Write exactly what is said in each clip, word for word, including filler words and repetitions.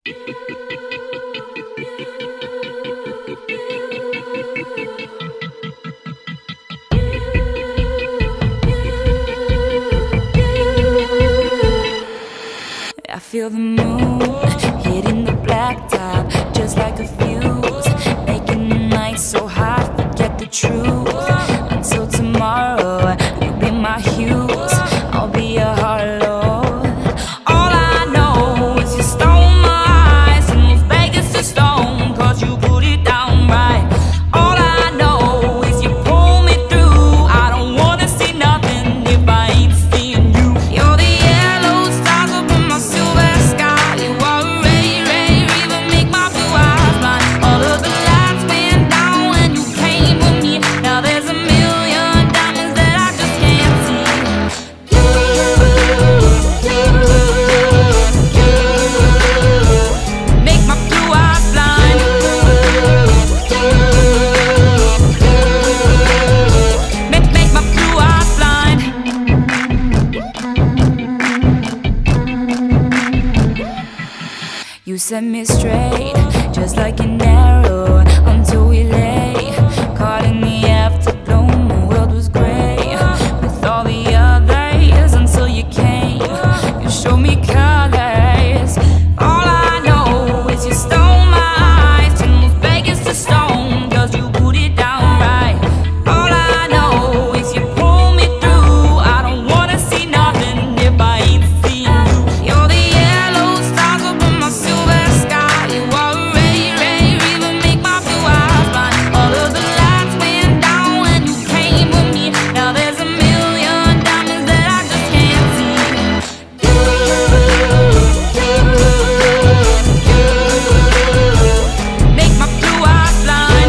I feel the moon hitting the blacktop just like a fuse, making the night so hot, forget the truth. Until tomorrow, you'll be my Hughes, I'll be your Harlow. All I know is you stole my eyes and was Vegas to stone, cause you put it down right. All I know is you pull me through, I don't wanna see nothing if I ain't seeing you. You're the yellow stars up in my silver sky, you are a ray, ray, river, make my blue eyes blind. All of the lights went down when you came with me, now there's a million diamonds that I just can't see. Make my blue eyes blind. Make, make my blue eyes blind. You set me straight, just like an arrow, until we lay caught in the afterglow. My world was gray with all the others until you came. You showed me colors. All I know is you stole my eyes, turned Las Vegas to stone, cause you put it down right. All I know is you pull me through, I don't wanna see nothing if I ain't seeing you. You're the yellow stars up in my silver sky, you are a ray, ray, river, make my blue eyes blind. All of the lights went down when you came with me, now there's a million diamonds that I just can't see. Make my blue eyes blind.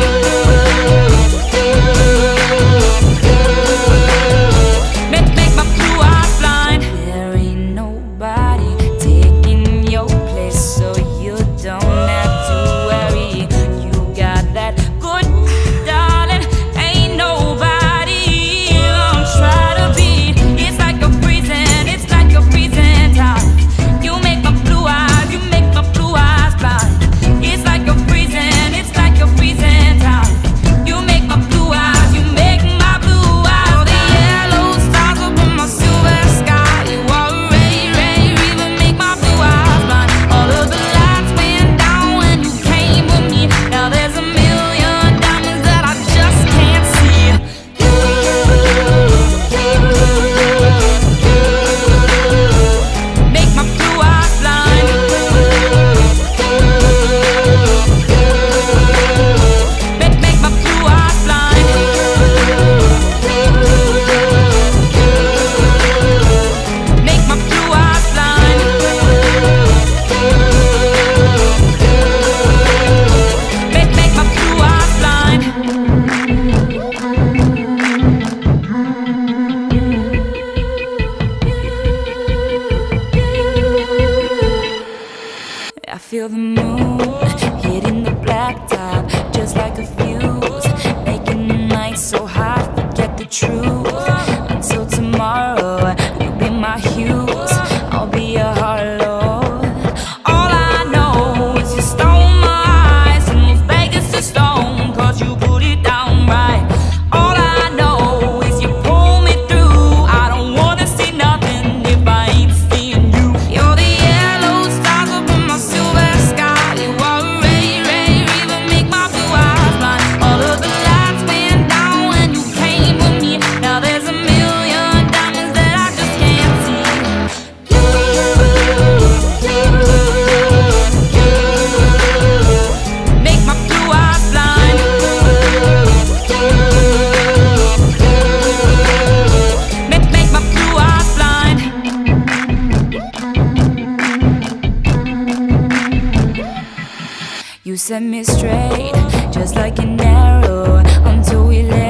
Make, make my blue eyes blind. There ain't nobody taking your place, so you don't have to worry. You got that good, darling. Ain't nobody gonna try to beat. It's like a freezing, it's like a freezing time. You make my blue eyes, you make my blue eyes blind. It's like a freezing, it's like a freezing time. You make my blue eyes, you make my blue eyes. The yellow stars up in my silver sky, you are a ray, ray, river, make my blue eyes blind. All of the lights went down when you came with me, now there's a million diamonds that I just can't see. Make my blue eyes blind. Make, make my blue eyes blind. Make my blue eyes blind. Make, make my blue eyes blind. I feel the moon hitting the blacktop just like a fuse, making the night so hot, forget the truth. Until tomorrow, you'll be my Hughes, I'll be your Harlow. All I know is you stole my eyes and was Vegas to stone, cause you put it down right. All I know is you pull me through, I don't wanna see nothing if I ain't seeing you. You're the yellow stars up in my silver sky, you are a ray, ray, river, make my blue eyes blind. All of the lights went down when you came with me, now there's a million diamonds that I just can't see. Make my blue eyes blind. Make, make my blue eyes blind. You set me straight, just like an arrow, until we lay